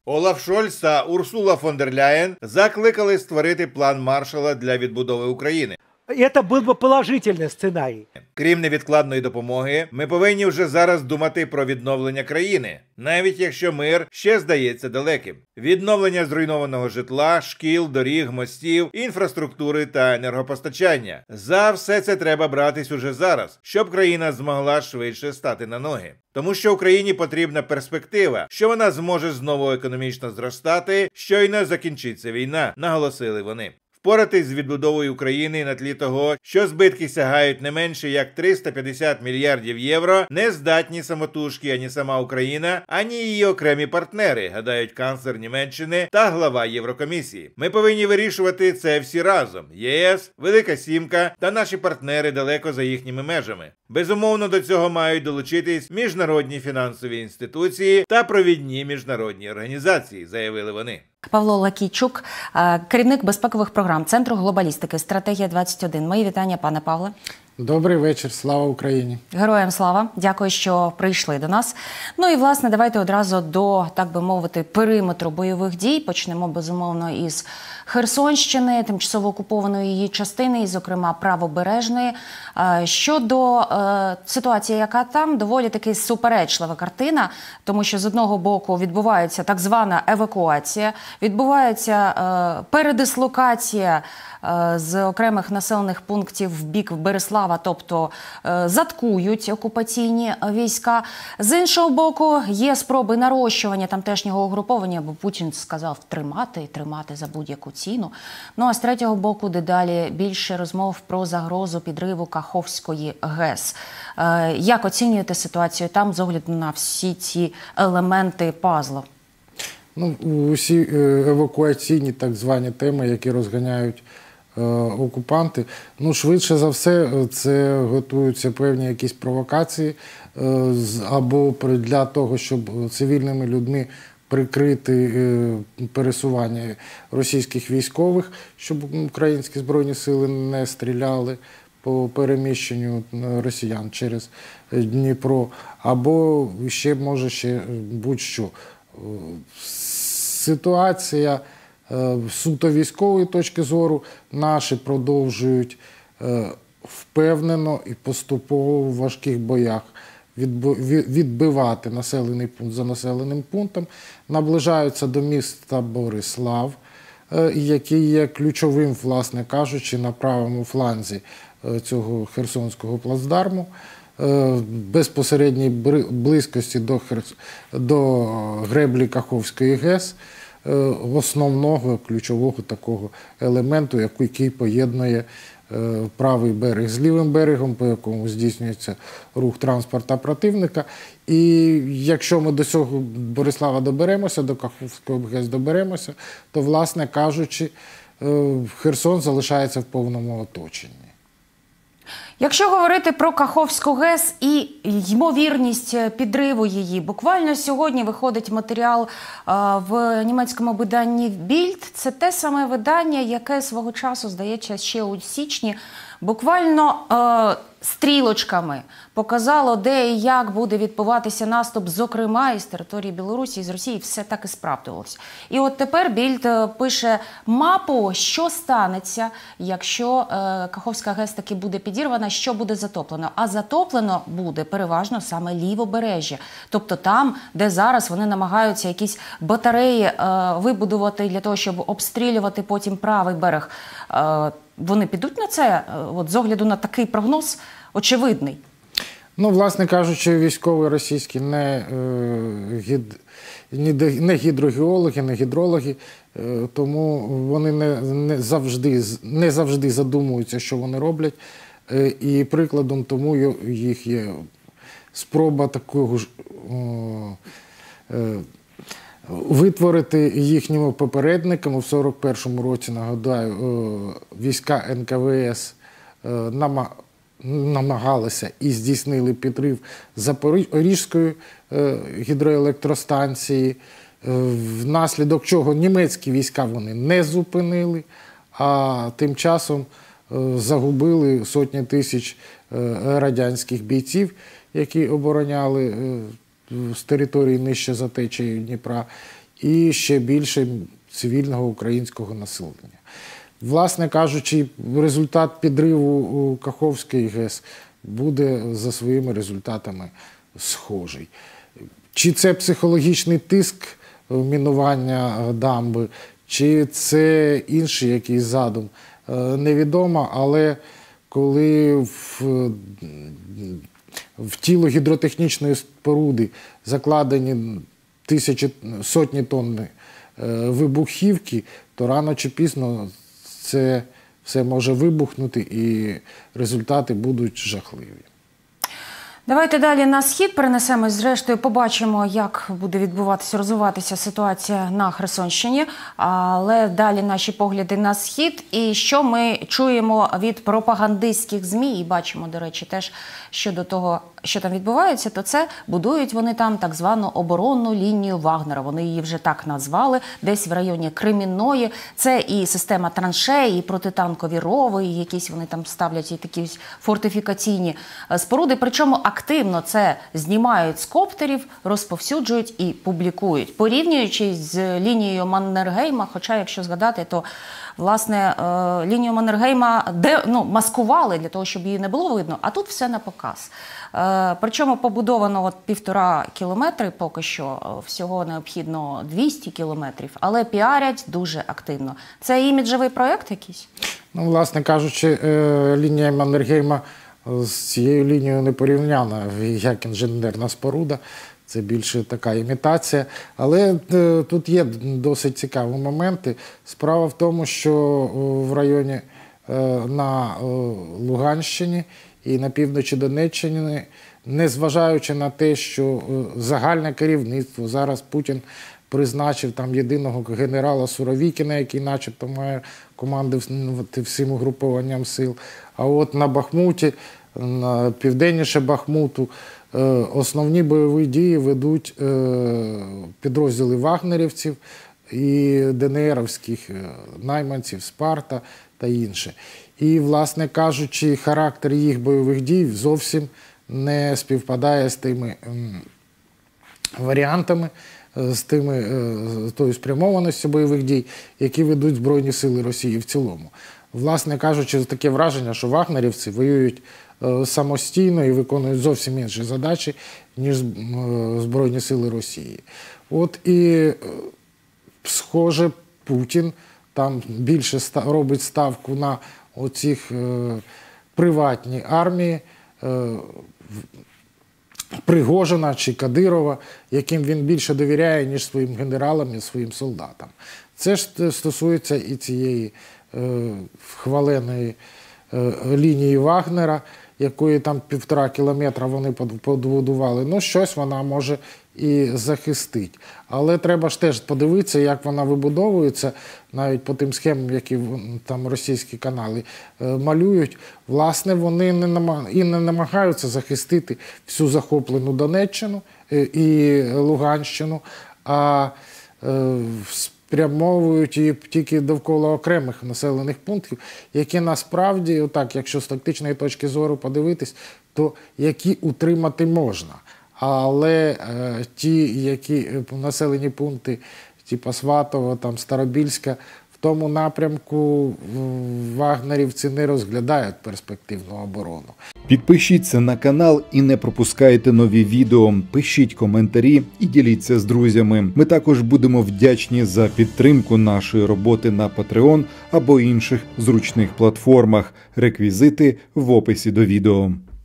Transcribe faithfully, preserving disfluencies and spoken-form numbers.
Олаф Шольц та Урсула фон дер Ляєн закликали створити план Маршалла для відбудови України. Это был бы положительный сценарий. Крім невідкладної допомоги, ми повинні вже зараз думати про відновлення країни, навіть якщо мир ще здається далеким. Відновлення зруйнованого житла, шкіл, доріг, мостів, інфраструктури та енергопостачання. За все це треба братись уже зараз, щоб країна змогла швидше стати на ноги. Тому що Україні потрібна перспектива, що вона зможе знову економічно зростати, щойно закінчиться війна, наголосили вони. Впоратись з відбудовою України на тлі того, що збитки сягають не менше як триста п'ятдесят мільярдів євро, не здатні самотужки ані сама Україна, ані її окремі партнери, гадають канцлер Німеччини та глава Єврокомісії. Ми повинні вирішувати це всі разом. ЄС, Велика Сімка та наші партнери далеко за їхніми межами. Безумовно, до цього мають долучитись міжнародні фінансові інституції та провідні міжнародні організації, заявили вони. Павло Лакійчук, керівник безпекових програм Центру глобалістики «Стратегія двадцять один». Мої вітання, пане Павле. Добрий вечір, слава Україні. Героям слава. Дякую, що прийшли до нас. Ну і, власне, давайте одразу до, так би мовити, периметру бойових дій. Почнемо, безумовно, із Херсонщини, тимчасово окупованої її частини, і, зокрема, правобережної. Щодо е, ситуації, яка там, доволі таки суперечлива картина, тому що з одного боку відбувається так звана евакуація, відбувається е, передислокація е, з окремих населених пунктів в бік Береслава, тобто е, заткують окупаційні війська. З іншого боку, є спроби нарощування тамтешнього угруповання, бо Путін сказав тримати, тримати за будь-яку ціну. Ну а з третього боку, дедалі більше розмов про загрозу підриву Каховської ГЕС. Е, як оцінюєте ситуацію там з огляду на всі ці елементи пазлу? Ну, усі евакуаційні так звані теми, які розганяють е, окупанти, ну, швидше за все, це готуються певні якісь провокації е, або для того, щоб цивільними людьми прикрити е, пересування російських військових, щоб українські збройні сили не стріляли по переміщенню росіян через Дніпро, або ще, може, ще будь-що. Ситуація з суто військової точки зору наші продовжують впевнено і поступово в важких боях відбивати населений пункт за населеним пунктом, наближаються до міста Борислав, який є ключовим, власне кажучи, на правому фланзі цього Херсонського плацдарму, безпосередній близькості до, Херс... до греблі Каховської ГЕС, основного ключового такого елементу, який поєднує правий берег з лівим берегом, по якому здійснюється рух транспорта противника. І якщо ми до цього Борислава доберемося, до Каховської ГЕС доберемося, то, власне кажучи, Херсон залишається в повному оточенні. Якщо говорити про Каховську ГЕС і ймовірність підриву її, буквально сьогодні виходить матеріал в німецькому виданні «Більд». Це те саме видання, яке свого часу, здається, ще у січні буквально е, стрілочками показало, де і як буде відбуватися наступ, зокрема, із території Білорусі, з Росії. Все так і справдилось. І от тепер Більд пише мапу, що станеться, якщо е, Каховська ГЕС таки буде підірвана, що буде затоплено. А затоплено буде переважно саме лівобережжя. Тобто там, де зараз вони намагаються якісь батареї е, вибудувати для того, щоб обстрілювати потім правий берег. Е, Вони підуть на це, от, з огляду на такий прогноз очевидний? Ну, власне кажучи, військові російські не, гід, не гідрогеологи, не гідрологи, тому вони не, не, завжди, не завжди задумуються, що вони роблять. І прикладом тому їх є спроба такого ж витворити їхніми попередниками. В сорок першому році, нагадаю, війська ен ка ве ес намагалися і здійснили підрив Запорізької гідроелектростанції, внаслідок чого німецькі війська вони не зупинили, а тим часом загубили сотні тисяч радянських бійців, які обороняли з території нижче за течією Дніпра. і ще більше цивільного українського населення. Власне кажучи, результат підриву Каховської ГЕС буде за своїми результатами схожий. Чи це психологічний тиск мінування дамби, чи це інший якийсь задум, невідомо, але коли в, в тіло гідротехнічної споруди закладені тисячі, сотні тонн вибухівки, то рано чи пізно це все може вибухнути і результати будуть жахливі. Давайте далі на схід перенесемось, зрештою побачимо, як буде відбуватися, розвиватися ситуація на Херсонщині, але далі наші погляди на схід і що ми чуємо від пропагандистських ЗМІ і бачимо, до речі, теж щодо того, що там відбувається, то це будують вони там так звану оборонну лінію Вагнера. Вони її вже так назвали, десь в районі Кремінної. Це і система траншей, і протитанкові рови, і якісь вони там ставлять і такі фортифікаційні споруди. Причому активно це знімають з коптерів, розповсюджують і публікують. Порівнюючи з лінією Маннергейма, хоча, якщо згадати, то власне лінію Маннергейма де, ну, маскували для того, щоб її не було видно, а тут все на показ. Причому побудовано от півтора кілометри, поки що всього необхідно двісті кілометрів, але піарять дуже активно. Це іміджевий проєкт якийсь? Ну, власне кажучи, лінія Маннергейма з цією лінією не порівняна, як інженерна споруда. Це більше така імітація. Але е, тут є досить цікаві моменти. Справа в тому, що в районі е, на е, Луганщині і на півночі Донеччини, незважаючи на те, що е, загальне керівництво, зараз Путін призначив там єдиного генерала Суровікіна, який начебто має командувати всім угрупованням сил. А от на Бахмуті, на південніше Бахмуту, основні бойові дії ведуть підрозділи вагнерівців і ДНРівських найманців, Спарта та інше. І, власне кажучи, характер їх бойових дій зовсім не співпадає з тими варіантами, з тими, тою спрямованістю бойових дій, які ведуть Збройні сили Росії в цілому. Власне кажучи, таке враження, що вагнерівці воюють самостійно і виконують зовсім інші задачі, ніж Збройні сили Росії. От і, схоже, Путін там більше робить ставку на оцих приватні армії Пригожина чи Кадирова, яким він більше довіряє, ніж своїм генералам і своїм солдатам. Це ж стосується і цієї е, хваленої е, лінії Вагнера, якої там півтора кілометра вони побудували. Ну, щось вона може і захистить. Але треба ж теж подивитися, як вона вибудовується, навіть по тим схемам, які там російські канали е, малюють. Власне, вони не намаг... і не намагаються захистити всю захоплену Донеччину е, і Луганщину, а е, спрямовують її тільки довкола окремих населених пунктів, які насправді, отак, якщо з тактичної точки зору подивитись, то які утримати можна. Але е, ті, які населені пункти, типу Сватово, там, Старобільська, в тому напрямку вагнерівці не розглядають перспективну оборону. Підпишіться на канал і не пропускайте нові відео. Пишіть коментарі і діліться з друзями. Ми також будемо вдячні за підтримку нашої роботи на Patreon або інших зручних платформах. Реквізити в описі до відео.